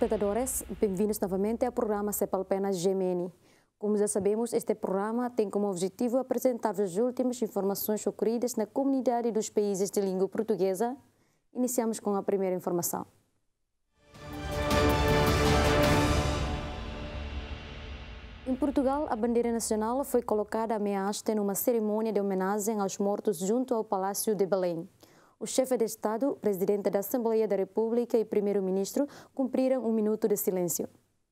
telespectadores, bem-vindos novamente ao programa Cepalpena GMN. Como já sabemos, este programa tem como objetivo apresentar as últimas informações ocorridas na comunidade dos países de língua portuguesa. Iniciamos com a primeira informação. Em Portugal, a bandeira nacional foi colocada à meia haste numa cerimônia de homenagem aos mortos junto ao Palácio de Belém. O chefe de Estado, presidente da Assembleia da República e primeiro-ministro cumpriram um minuto de silêncio.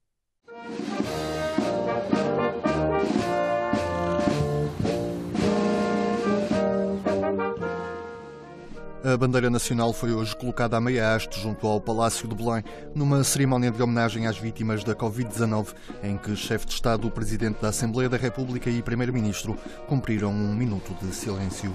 A bandeira nacional foi hoje colocada à meia haste junto ao Palácio de Belém, numa cerimónia de homenagem às vítimas da Covid-19, em que chefe de Estado, o presidente da Assembleia da República e primeiro-ministro cumpriram um minuto de silêncio.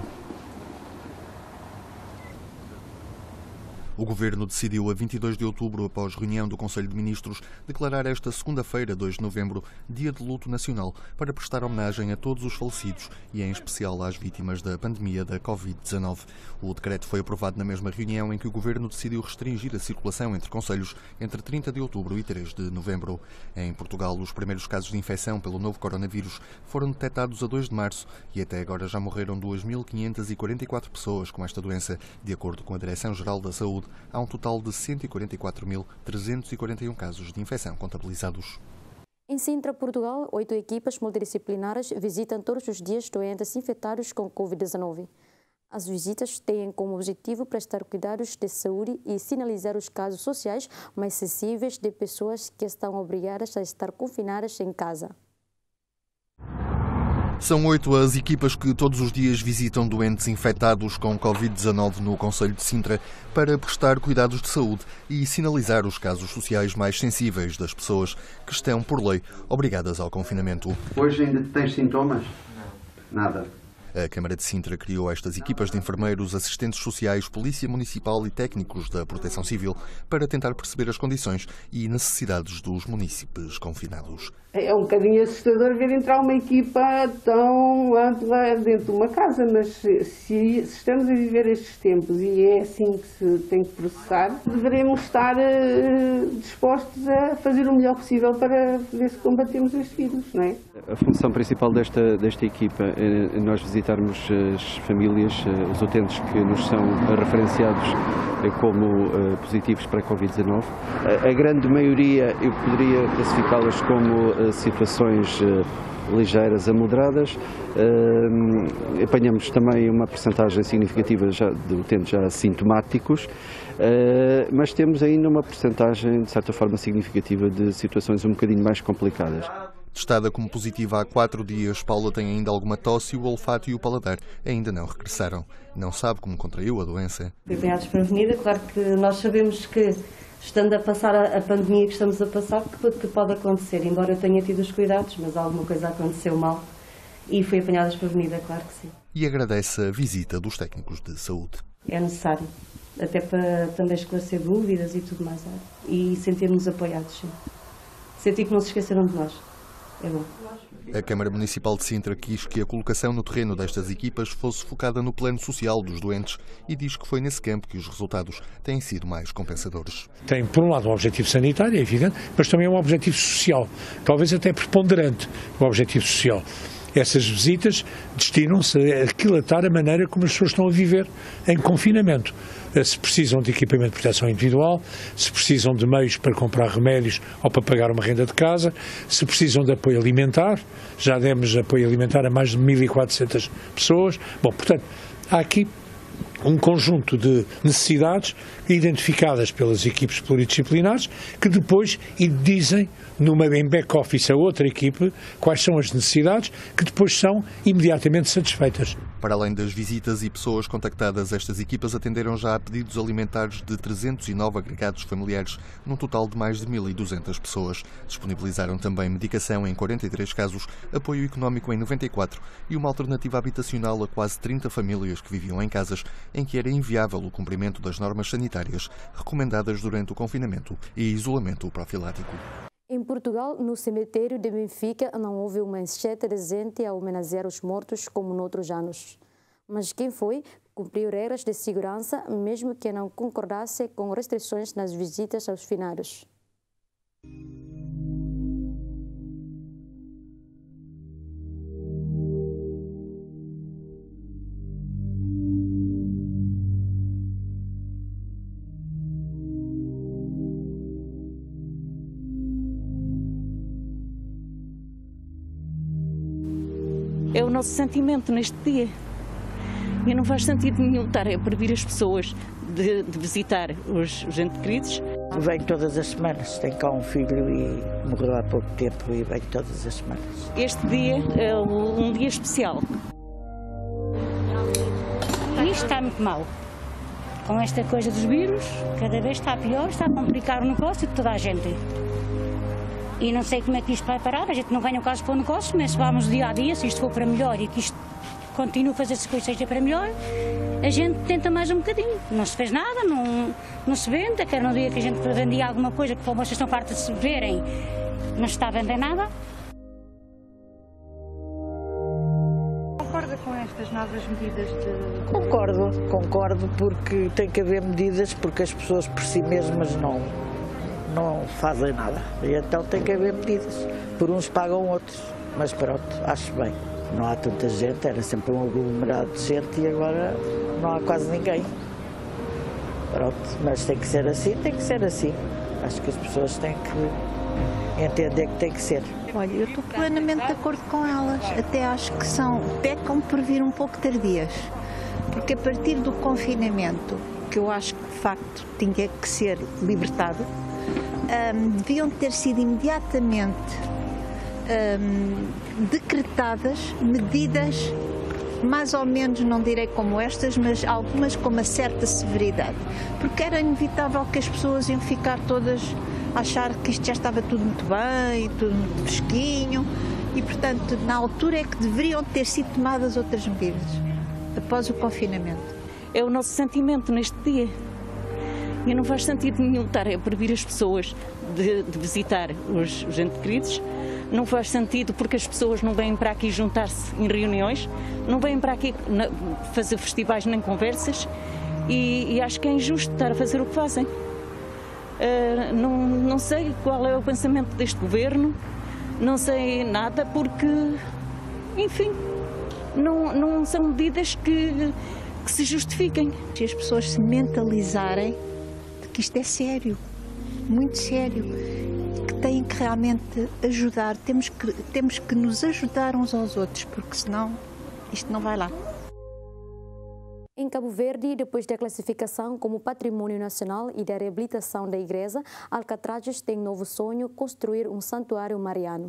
O Governo decidiu a 22 de outubro, após reunião do Conselho de Ministros, declarar esta segunda-feira, 2 de novembro, dia de luto nacional, para prestar homenagem a todos os falecidos e, em especial, às vítimas da pandemia da Covid-19. O decreto foi aprovado na mesma reunião em que o Governo decidiu restringir a circulação entre concelhos entre 30 de outubro e 3 de novembro. Em Portugal, os primeiros casos de infecção pelo novo coronavírus foram detectados a 2 de março e até agora já morreram 2.544 pessoas com esta doença, de acordo com a Direção-Geral da Saúde. Há um total de 144.341 casos de infecção contabilizados. Em Sintra, Portugal, 8 equipas multidisciplinares visitam todos os dias doentes infectados com Covid-19. As visitas têm como objetivo prestar cuidados de saúde e sinalizar os casos sociais mais sensíveis de pessoas que estão obrigadas a estar confinadas em casa. São 8 as equipas que todos os dias visitam doentes infectados com Covid-19 no concelho de Sintra para prestar cuidados de saúde e sinalizar os casos sociais mais sensíveis das pessoas que estão, por lei, obrigadas ao confinamento. Hoje ainda tens sintomas? Não. Nada. A Câmara de Sintra criou estas equipas de enfermeiros, assistentes sociais, polícia municipal e técnicos da Proteção Civil para tentar perceber as condições e necessidades dos munícipes confinados. É um bocadinho assustador ver entrar uma equipa tão ampla dentro de uma casa, mas se estamos a viver estes tempos e é assim que se tem que processar, deveremos estar dispostos a fazer o melhor possível para ver se combatemos este vírus, não é? A função principal desta equipa é nós visitarmos as famílias, os utentes que nos são referenciados como positivos para a Covid-19. A grande maioria eu poderia classificá-las como situações ligeiras a moderadas. Apanhamos também uma percentagem significativa de utentes já sintomáticos, mas temos ainda uma percentagem, de certa forma, significativa de situações um bocadinho mais complicadas. Testada como positiva há 4 dias, Paula tem ainda alguma tosse e o olfato e o paladar ainda não regressaram. Não sabe como contraiu a doença. Foi bem desprevenida, claro que nós sabemos que, estando a passar a pandemia que estamos a passar, que pode acontecer, embora eu tenha tido os cuidados, mas alguma coisa aconteceu mal e fui apanhada desprevenida, claro que sim. E agradece a visita dos técnicos de saúde. É necessário, até para também esclarecer dúvidas e tudo mais, e sentir-nos apoiados, sim. Sentir que não se esqueceram de nós. É bom. A Câmara Municipal de Sintra quis que a colocação no terreno destas equipas fosse focada no plano social dos doentes e diz que foi nesse campo que os resultados têm sido mais compensadores. Tem, por um lado, um objetivo sanitário, é evidente, mas também um objetivo social, talvez até preponderante o objetivo social. Essas visitas destinam-se a aquilatar a maneira como as pessoas estão a viver em confinamento. Se precisam de equipamento de proteção individual, se precisam de meios para comprar remédios ou para pagar uma renda de casa, se precisam de apoio alimentar, já demos apoio alimentar a mais de 1.400 pessoas. Bom, portanto, há aqui um conjunto de necessidades identificadas pelas equipes pluridisciplinares que depois dizem em back-office a outra equipe quais são as necessidades que depois são imediatamente satisfeitas. Para além das visitas e pessoas contactadas, estas equipas atenderam já a pedidos alimentares de 309 agregados familiares, num total de mais de 1.200 pessoas. Disponibilizaram também medicação em 43 casos, apoio económico em 94 e uma alternativa habitacional a quase 30 famílias que viviam em casas em que era inviável o cumprimento das normas sanitárias recomendadas durante o confinamento e isolamento profilático. Em Portugal, no cemitério de Benfica, não houve uma enchente de gente a homenagear os mortos como noutros anos. Mas quem foi cumpriu regras de segurança, mesmo que não concordasse com restrições nas visitas aos finados. É o nosso sentimento neste dia. E não faz sentido nenhum estar a proibir as pessoas de visitar os entes queridos. Venho todas as semanas, tenho cá um filho e morreu há pouco tempo e venho todas as semanas. Este dia é um dia especial. Isto está muito mal. Com esta coisa dos vírus, cada vez está pior, está a complicar o negócio de toda a gente. E não sei como é que isto vai parar, a gente não ganha o caso para o negócio, mas se vamos dia a dia, se isto for para melhor e que isto continue a fazer as coisas seja para melhor, a gente tenta mais um bocadinho. Não se fez nada, não se vende, quer no dia que a gente vendia alguma coisa que vocês estão fartas de se verem, não se está a vender nada. Concorda com estas novas medidas de... Concordo, porque tem que haver medidas, porque as pessoas por si mesmas não fazem nada. E então tem que haver medidas. Por uns pagam outros, mas pronto, acho bem. Não há tanta gente, era sempre um aglomerado de gente e agora não há quase ninguém. Pronto, mas tem que ser assim, tem que ser assim. Acho que as pessoas têm que entender que tem que ser. Olha, eu estou plenamente de acordo com elas, até acho que pecam por vir um pouco tardias, porque a partir do confinamento, que eu acho que de facto tinha que ser libertado, deviam ter sido imediatamente decretadas medidas, mais ou menos, não direi como estas, mas algumas com uma certa severidade, porque era inevitável que as pessoas iam ficar todas a achar que isto já estava tudo muito bem, tudo muito fresquinho, e portanto na altura é que deveriam ter sido tomadas outras medidas, após o confinamento. É o nosso sentimento neste dia. E não faz sentido nenhum estar a proibir as pessoas de visitar os entes queridos. Não faz sentido porque as pessoas não vêm para aqui juntar-se em reuniões, não vêm para aqui fazer festivais nem conversas e acho que é injusto estar a fazer o que fazem. Não sei qual é o pensamento deste governo, não sei nada porque, enfim, não são medidas que se justifiquem. Se as pessoas se mentalizarem de que isto é sério, muito sério, que têm que realmente ajudar, temos que nos ajudar uns aos outros, porque senão isto não vai lá. Em Cabo Verde, depois da classificação como Patrimônio Nacional e da reabilitação da igreja, Alcatrazes tem novo sonho: construir um santuário mariano.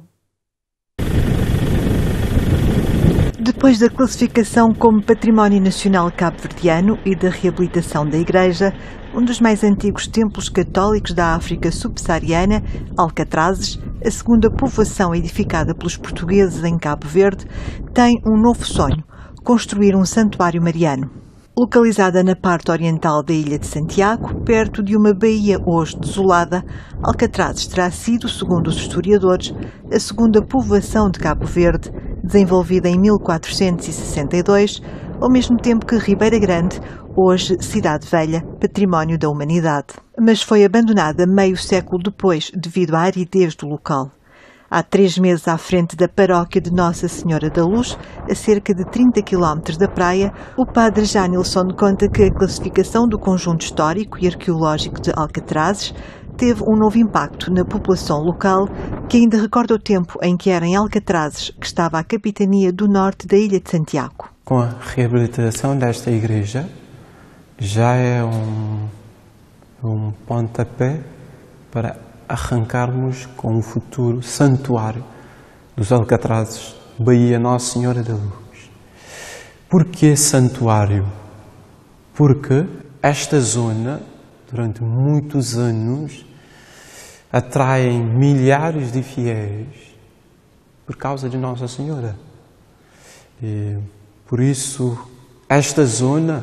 Depois da classificação como Património Nacional cabo-verdiano e da reabilitação da igreja, um dos mais antigos templos católicos da África subsaariana, Alcatrazes, a segunda povoação edificada pelos portugueses em Cabo Verde, tem um novo sonho: construir um santuário mariano. Localizada na parte oriental da ilha de Santiago, perto de uma baía hoje desolada, Alcatrazes terá sido, segundo os historiadores, a segunda povoação de Cabo Verde, desenvolvida em 1462, ao mesmo tempo que Ribeira Grande, hoje Cidade Velha, património da humanidade. Mas foi abandonada meio século depois devido à aridez do local. Há 3 meses, à frente da paróquia de Nossa Senhora da Luz, a cerca de 30 km da praia, o padre Janilson conta que a classificação do conjunto histórico e arqueológico de Alcatrazes teve um novo impacto na população local, que ainda recorda o tempo em que era em Alcatrazes que estava a capitania do norte da ilha de Santiago. Com a reabilitação desta igreja, já é um pontapé para arrancarmos com um futuro santuário dos Alcatrazes, Baía Nossa Senhora da Luz. Porquê santuário? Porque esta zona, durante muitos anos, atrai milhares de fiéis por causa de Nossa Senhora. E, por isso, esta zona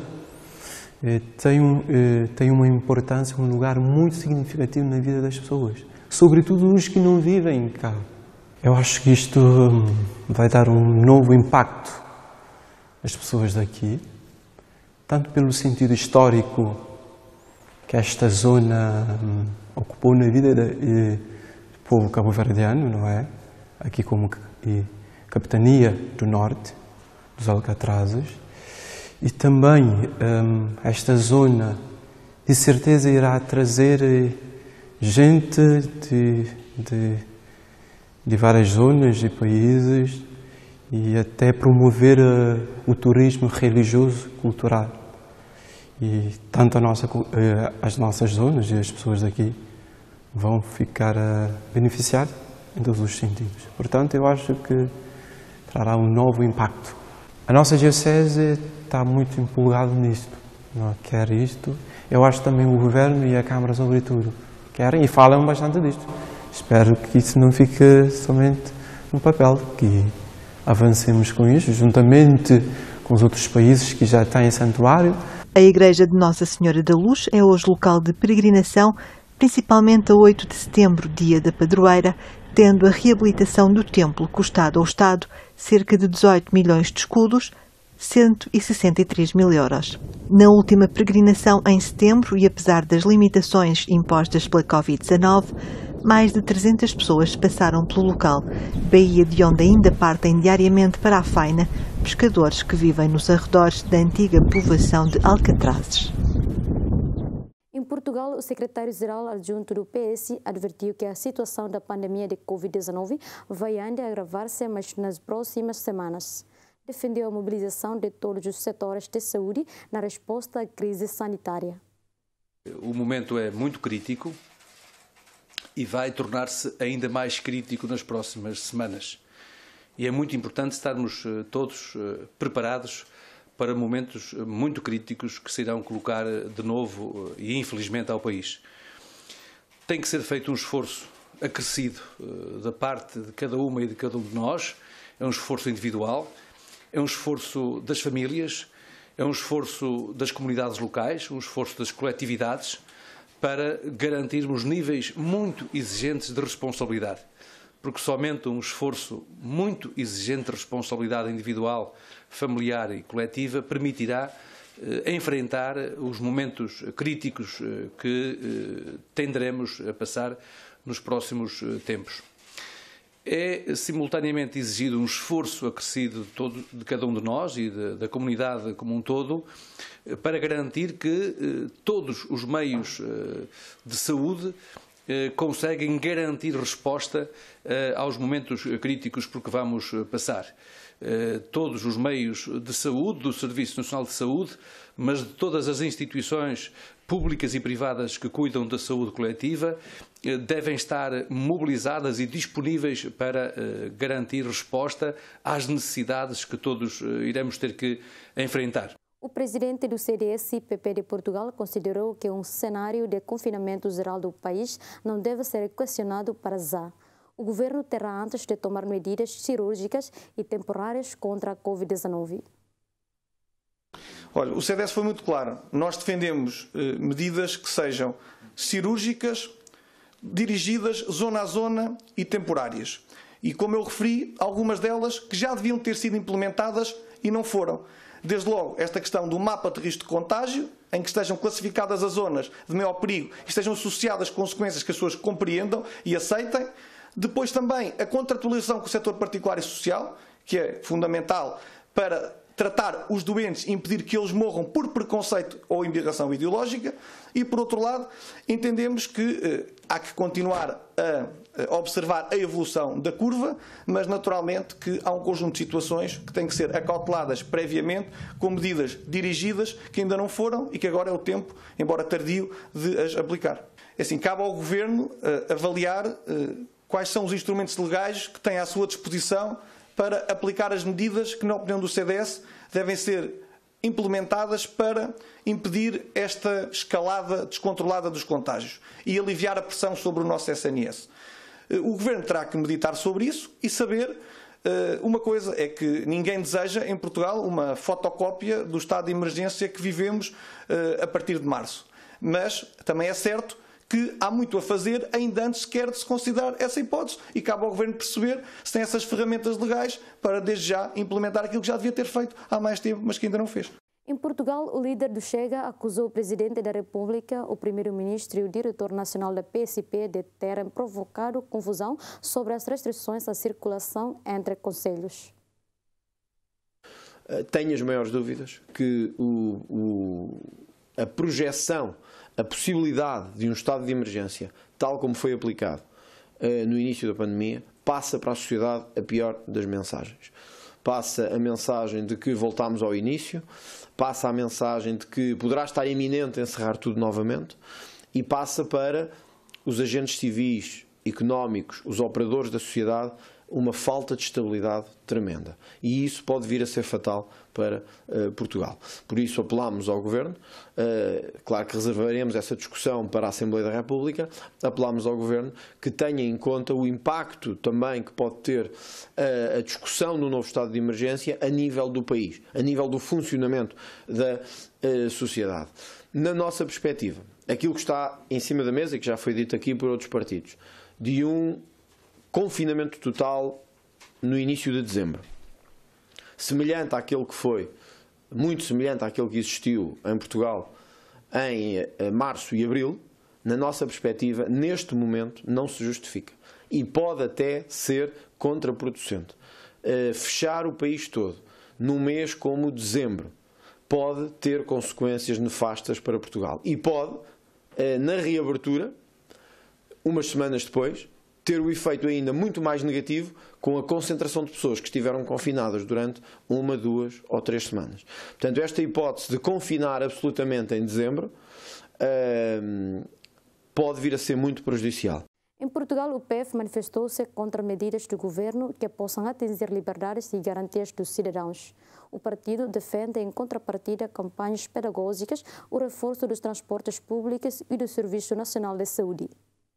tem uma importância, um lugar muito significativo na vida das pessoas, sobretudo os que não vivem cá. Eu acho que isto vai dar um novo impacto às pessoas daqui, tanto pelo sentido histórico que esta zona ocupou na vida do povo cabo-verdiano, não é? Aqui como capitania do norte, dos Alcatrazes. E também esta zona, de certeza, irá trazer gente de várias zonas e países e até promover o turismo religioso cultural. E tanto as nossas zonas e as pessoas daqui vão ficar beneficiadas em todos os sentidos. Portanto, eu acho que trará um novo impacto. A nossa diocese está muito empolgada nisto, não quer isto. Eu acho também o Governo e a Câmara, sobretudo, querem e falam bastante disto. Espero que isso não fique somente no papel, que avancemos com isto, juntamente com os outros países que já têm santuário. A Igreja de Nossa Senhora da Luz é hoje local de peregrinação, principalmente a 8 de setembro, dia da padroeira, tendo a reabilitação do templo custado ao Estado cerca de 18 milhões de escudos, 163 mil euros. Na última peregrinação em setembro, e apesar das limitações impostas pela Covid-19, mais de 300 pessoas passaram pelo local, baía de onde ainda partem diariamente para a faina pescadores que vivem nos arredores da antiga povoação de Alcatrazes. Em Portugal, o secretário-geral adjunto do PS advertiu que a situação da pandemia de Covid-19 vai ainda agravar-se nas próximas semanas. Defendeu a mobilização de todos os setores de saúde na resposta à crise sanitária. O momento é muito crítico e vai tornar-se ainda mais crítico nas próximas semanas. E é muito importante estarmos todos preparados para momentos muito críticos que se irão colocar de novo e infelizmente ao país. Tem que ser feito um esforço acrescido da parte de cada uma e de cada um de nós. É um esforço individual, é um esforço das famílias, é um esforço das comunidades locais, um esforço das coletividades para garantirmos níveis muito exigentes de responsabilidade. Porque somente um esforço muito exigente de responsabilidade individual, familiar e coletiva permitirá enfrentar os momentos críticos que tenderemos a passar nos próximos tempos. É simultaneamente exigido um esforço acrescido de cada um de nós e da comunidade como um todo para garantir que todos os meios de saúde conseguem garantir resposta aos momentos críticos por que vamos passar. Todos os meios de saúde, do Serviço Nacional de Saúde, mas de todas as instituições públicas e privadas que cuidam da saúde coletiva, devem estar mobilizadas e disponíveis para garantir resposta às necessidades que todos iremos ter que enfrentar. O presidente do CDS-PP de Portugal considerou que um cenário de confinamento geral do país não deve ser equacionado para já. O governo terá antes de tomar medidas cirúrgicas e temporárias contra a Covid-19. Olha, o CDS foi muito claro. Nós defendemos medidas que sejam cirúrgicas, dirigidas zona a zona e temporárias. E, como eu referi, algumas delas que já deviam ter sido implementadas e não foram. Desde logo, esta questão do mapa de risco de contágio, em que estejam classificadas as zonas de maior perigo e estejam associadas consequências que as pessoas compreendam e aceitem. Depois também a contratualização com o setor particular e social, que é fundamental para tratar os doentes e impedir que eles morram por preconceito ou embirração ideológica. E, por outro lado, entendemos que há que continuar a observar a evolução da curva, mas naturalmente que há um conjunto de situações que têm que ser acauteladas previamente com medidas dirigidas que ainda não foram e que agora é o tempo, embora tardio, de as aplicar. Assim, cabe ao Governo avaliar quais são os instrumentos legais que tem à sua disposição para aplicar as medidas que, na opinião do CDS, devem ser implementadas para impedir esta escalada descontrolada dos contágios e aliviar a pressão sobre o nosso SNS. O Governo terá que meditar sobre isso e saber uma coisa, é que ninguém deseja em Portugal uma fotocópia do estado de emergência que vivemos a partir de março. Mas também é certo que há muito a fazer ainda antes sequer de se considerar essa hipótese e cabe ao Governo perceber se tem essas ferramentas legais para desde já implementar aquilo que já devia ter feito há mais tempo, mas que ainda não fez. Em Portugal, o líder do Chega acusou o Presidente da República, o Primeiro-Ministro e o Diretor Nacional da PSP de terem provocado confusão sobre as restrições à circulação entre concelhos. Tenho as maiores dúvidas que a projeção, a possibilidade de um estado de emergência, tal como foi aplicado no início da pandemia, passa para a sociedade a pior das mensagens. passa a mensagem de que voltamos ao início, passa a mensagem de que poderá estar iminente encerrar tudo novamente e passa para os agentes civis, económicos, os operadores da sociedade, uma falta de estabilidade tremenda. E isso pode vir a ser fatal para Portugal. Por isso apelamos ao Governo, claro que reservaremos essa discussão para a Assembleia da República, apelamos ao Governo que tenha em conta o impacto também que pode ter a discussão no novo estado de emergência a nível do país, a nível do funcionamento da sociedade. Na nossa perspectiva, aquilo que está em cima da mesa, e que já foi dito aqui por outros partidos, de um confinamento total no início de dezembro, semelhante àquele que foi, muito semelhante àquele que existiu em Portugal em março e abril, na nossa perspectiva, neste momento, não se justifica. E pode até ser contraproducente. Fechar o país todo num mês como dezembro pode ter consequências nefastas para Portugal. E pode, na reabertura, umas semanas depois, ter o efeito ainda muito mais negativo com a concentração de pessoas que estiveram confinadas durante 1, 2 ou 3 semanas. Portanto, esta hipótese de confinar absolutamente em dezembro pode vir a ser muito prejudicial. Em Portugal, o PEV manifestou-se contra medidas do governo que possam atingir liberdades e garantias dos cidadãos. O partido defende, em contrapartida, campanhas pedagógicas, o reforço dos transportes públicos e do Serviço Nacional de Saúde.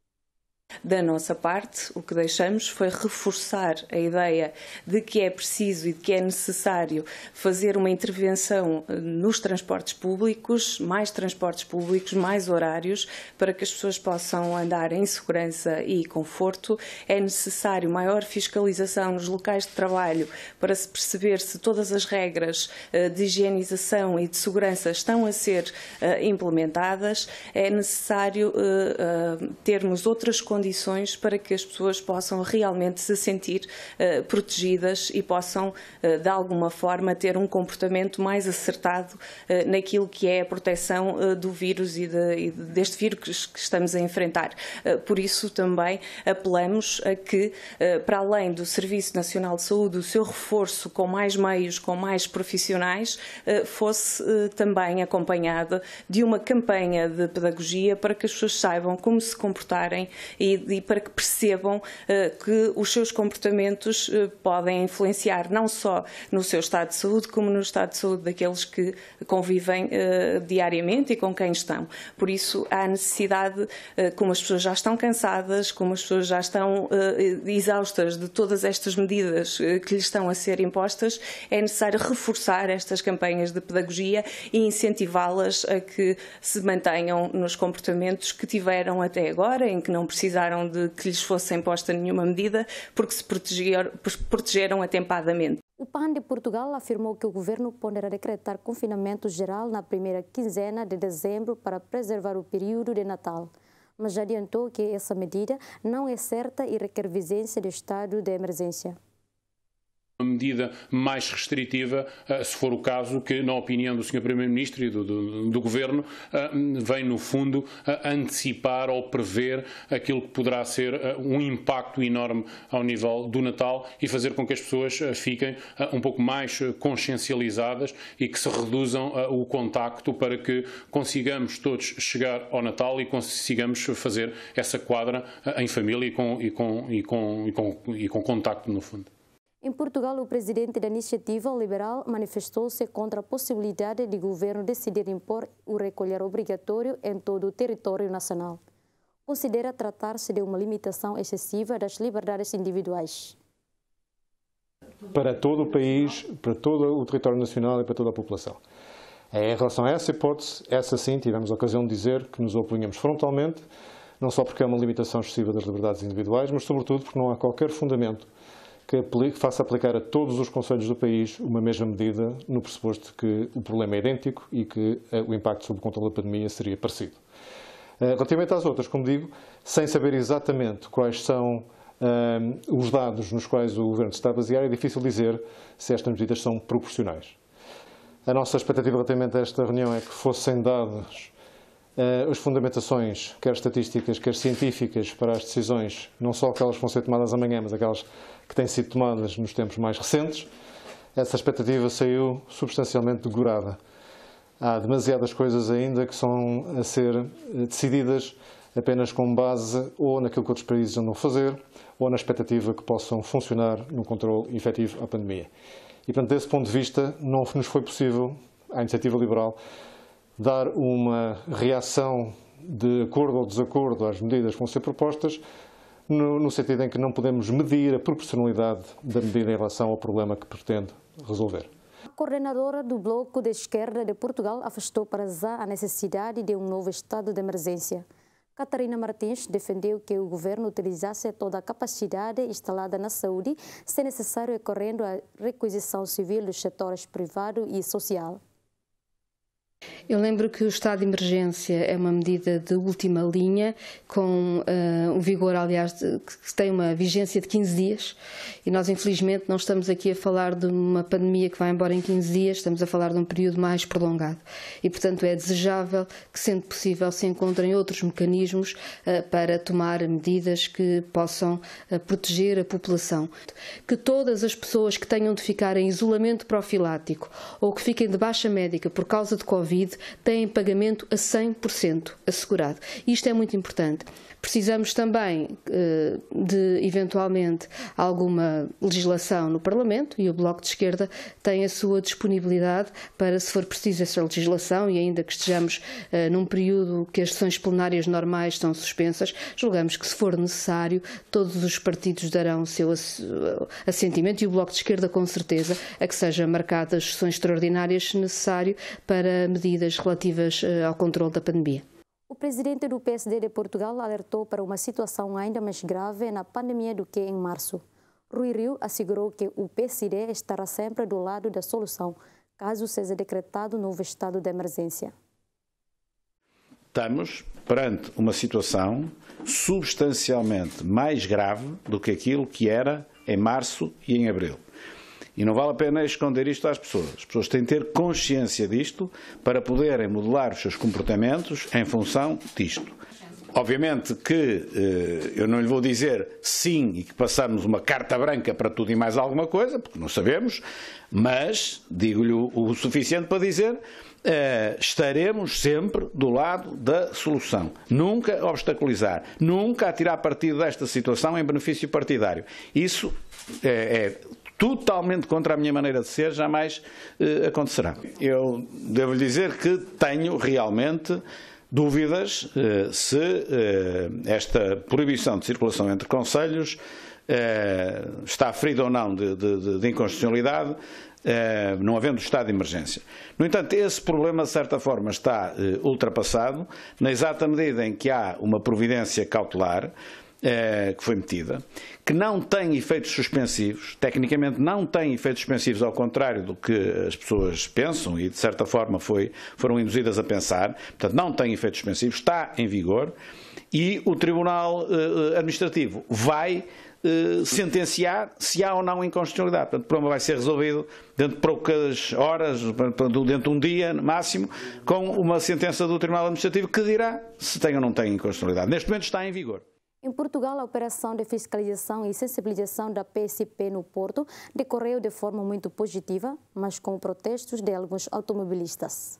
Da nossa parte, o que deixamos foi reforçar a ideia de que é preciso e de que é necessário fazer uma intervenção nos transportes públicos, mais horários, para que as pessoas possam andar em segurança e conforto. É necessário maior fiscalização nos locais de trabalho para se perceber se todas as regras de higienização e de segurança estão a ser implementadas. É necessário termos outras condições para que as pessoas possam realmente se sentir protegidas e possam, de alguma forma, ter um comportamento mais acertado naquilo que é a proteção do vírus e deste vírus que estamos a enfrentar. Por isso, também apelamos a que, para além do Serviço Nacional de Saúde, o seu reforço com mais meios, com mais profissionais, fosse também acompanhado de uma campanha de pedagogia para que as pessoas saibam como se comportarem e para que percebam que os seus comportamentos podem influenciar não só no seu estado de saúde, como no estado de saúde daqueles que convivem diariamente e com quem estão. Por isso, há necessidade, como as pessoas já estão cansadas, como as pessoas já estão exaustas de todas estas medidas que lhes estão a ser impostas, é necessário reforçar estas campanhas de pedagogia e incentivá-las a que se mantenham nos comportamentos que tiveram até agora, em que não precisaram de que lhes fosse imposta nenhuma medida, porque se protegeram atempadamente. O PAN de Portugal afirmou que o governo poderá decretar confinamento geral na primeira quinzena de dezembro para preservar o período de Natal, mas já adiantou que essa medida não é certa e requer vigência de estado de emergência. Uma medida mais restritiva, se for o caso, que, na opinião do Sr. Primeiro-Ministro e do Governo, vem, no fundo, antecipar ou prever aquilo que poderá ser um impacto enorme ao nível do Natal e fazer com que as pessoas fiquem um pouco mais consciencializadas e que se reduzam o contacto para que consigamos todos chegar ao Natal e consigamos fazer essa quadra em família e com contacto, no fundo. Em Portugal, o presidente da Iniciativa Liberal manifestou-se contra a possibilidade de o governo decidir impor o recolher obrigatório em todo o território nacional. Considera tratar-se de uma limitação excessiva das liberdades individuais. Para todo o país, para todo o território nacional e para toda a população. Em relação a essa hipótese, essa sim, tivemos a ocasião de dizer que nos opunhamos frontalmente, não só porque é uma limitação excessiva das liberdades individuais, mas sobretudo porque não há qualquer fundamento que faça aplicar a todos os concelhos do país uma mesma medida, no pressuposto que o problema é idêntico e que o impacto sobre o controle da pandemia seria parecido. Relativamente às outras, como digo, sem saber exatamente quais são os dados nos quais o Governo se está a basear, é difícil dizer se estas medidas são proporcionais. A nossa expectativa relativamente a esta reunião é que fossem dadas as fundamentações, quer estatísticas, quer científicas, para as decisões, não só aquelas que vão ser tomadas amanhã, mas aquelas que têm sido tomadas nos tempos mais recentes. essa expectativa saiu substancialmente degorada. Há demasiadas coisas ainda que são a ser decididas apenas com base ou naquilo que outros países andam a fazer ou na expectativa que possam funcionar no controle efetivo à pandemia. E, portanto, desse ponto de vista, não nos foi possível, à iniciativa liberal, dar uma reação de acordo ou desacordo às medidas que vão ser propostas, no sentido em que não podemos medir a proporcionalidade da medida em relação ao problema que pretende resolver. A coordenadora do Bloco de Esquerda de Portugal afastou para já a necessidade de um novo estado de emergência. Catarina Martins defendeu que o governo utilizasse toda a capacidade instalada na saúde, se necessário recorrendo à requisição civil dos setores privado e social. Eu lembro que o estado de emergência é uma medida de última linha, com um vigor, aliás, que tem uma vigência de 15 dias, e nós, infelizmente, não estamos aqui a falar de uma pandemia que vai embora em 15 dias, estamos a falar de um período mais prolongado. E, portanto, é desejável que, sendo possível, se encontrem outros mecanismos para tomar medidas que possam proteger a população. Que todas as pessoas que tenham de ficar em isolamento profilático ou que fiquem de baixa médica por causa de Covid têm pagamento a 100% assegurado. Isto é muito importante. Precisamos também de, eventualmente, alguma legislação no Parlamento, e o Bloco de Esquerda tem a sua disponibilidade para, se for preciso, essa legislação, e ainda que estejamos num período que as sessões plenárias normais estão suspensas, julgamos que, se for necessário, todos os partidos darão o seu assentimento, e o Bloco de Esquerda, com certeza, a que sejam marcadas sessões extraordinárias, se necessário, para medidas relativas ao controle da pandemia. O presidente do PSD de Portugal alertou para uma situação ainda mais grave na pandemia do que em março. Rui Rio assegurou que o PSD estará sempre do lado da solução, caso seja decretado novo estado de emergência. Estamos perante uma situação substancialmente mais grave do que aquilo que era em março e em abril. E não vale a pena esconder isto às pessoas. As pessoas têm de ter consciência disto para poderem modelar os seus comportamentos em função disto. Obviamente que eu não lhe vou dizer sim e que passamos uma carta branca para tudo e mais alguma coisa, porque não sabemos, mas digo-lhe o suficiente para dizer estaremos sempre do lado da solução. Nunca obstaculizar, nunca tirar partido desta situação em benefício partidário. Isso é totalmente contra a minha maneira de ser, jamais acontecerá. Eu devo lhe dizer que tenho realmente dúvidas se esta proibição de circulação entre concelhos está ferida ou não de inconstitucionalidade, não havendo estado de emergência. No entanto, esse problema, de certa forma, está ultrapassado, na exata medida em que há uma providência cautelar que foi metida, que não tem efeitos suspensivos, tecnicamente não tem efeitos suspensivos, ao contrário do que as pessoas pensam e de certa forma foram induzidas a pensar, portanto não tem efeitos suspensivos, está em vigor e o Tribunal Administrativo vai sentenciar se há ou não inconstitucionalidade. Portanto, o problema vai ser resolvido dentro de poucas horas, dentro de um dia máximo, com uma sentença do Tribunal Administrativo que dirá se tem ou não tem inconstitucionalidade. Neste momento está em vigor. Em Portugal, a operação de fiscalização e sensibilização da PSP no Porto decorreu de forma muito positiva, mas com protestos de alguns automobilistas.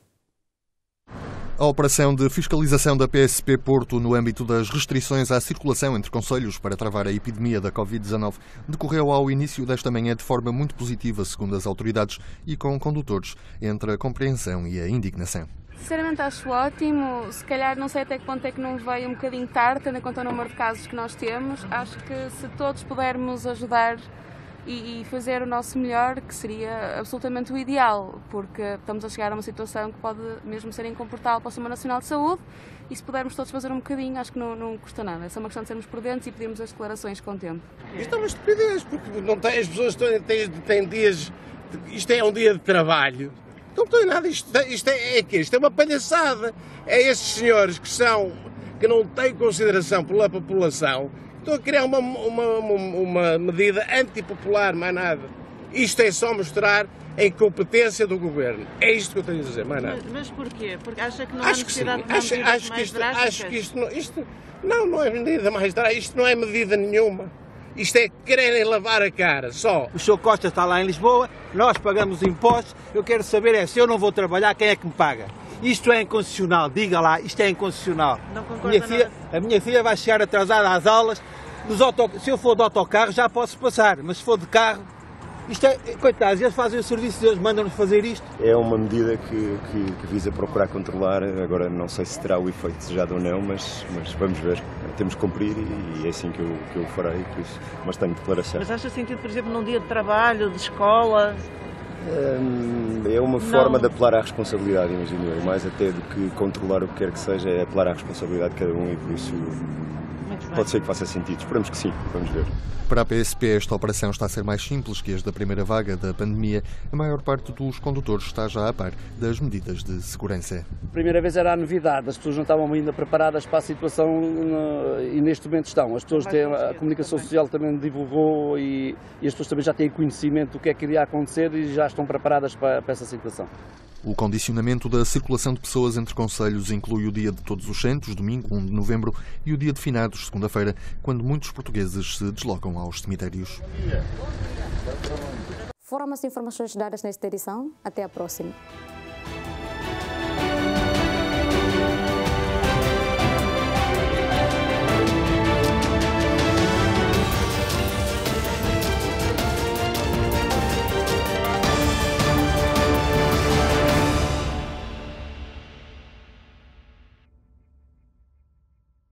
A operação de fiscalização da PSP Porto no âmbito das restrições à circulação entre concelhos para travar a epidemia da Covid-19 decorreu ao início desta manhã de forma muito positiva, segundo as autoridades, e com condutores entre a compreensão e a indignação. Sinceramente acho ótimo, se calhar não sei até que ponto é que não veio um bocadinho tarde, tendo em conta o número de casos que nós temos. Acho que se todos pudermos ajudar e fazer o nosso melhor, que seria absolutamente o ideal, porque estamos a chegar a uma situação que pode mesmo ser incomportável para o Sistema Nacional de Saúde, e se pudermos todos fazer um bocadinho, acho que não custa nada. É só uma questão de sermos prudentes e pedirmos as declarações com o tempo. Isto é uma estupidez, porque não tem, as pessoas têm dias, isto é um dia de trabalho. Não tem nada, isto é uma palhaçada. É estes senhores que não têm consideração pela população, estão a criar uma medida antipopular, mais nada. Isto é só mostrar a incompetência do governo. É isto que eu tenho a dizer, mais nada. Mas porquê? Porque acha que não há necessidade de medidas mais drásticas? Acho que isto não é medida mais drástica, isto não é medida nenhuma. Isto é quererem lavar a cara, só. O Sr. Costa está lá em Lisboa, nós pagamos impostos, eu quero saber se eu não vou trabalhar, quem é que me paga? Isto é inconstitucional, diga lá, isto é inconstitucional. Não concorda nada? A minha filha vai chegar atrasada às aulas, se eu for de autocarro já posso passar, mas se for de carro, isto é, coitados, eles fazem o serviço deles, mandam-nos fazer isto. É uma medida que visa procurar controlar, agora não sei se terá o efeito desejado ou não, mas vamos ver. Temos que cumprir e é assim que eu farei, por isso, mas tenho declaração. Mas acha sentido, por exemplo, num dia de trabalho, de escola? É uma forma de apelar à responsabilidade, imagino eu, mais até do que controlar o que quer que seja, é apelar à responsabilidade de cada um e por isso pode ser que faça sentido. Esperamos que sim, vamos ver. Para a PSP, esta operação está a ser mais simples que as da primeira vaga da pandemia. A maior parte dos condutores está já a par das medidas de segurança. A primeira vez era a novidade, as pessoas não estavam ainda preparadas para a situação e neste momento estão. As pessoas têm, a comunicação social também divulgou e as pessoas também já têm conhecimento do que é que iria acontecer e já estão preparadas para essa situação. O condicionamento da circulação de pessoas entre concelhos inclui o dia de Todos os Santos, domingo, 1 de novembro, e o dia de Finados, segunda-feira, quando muitos portugueses se deslocam aos cemitérios. Foram as informações dadas nesta edição. Até a próxima.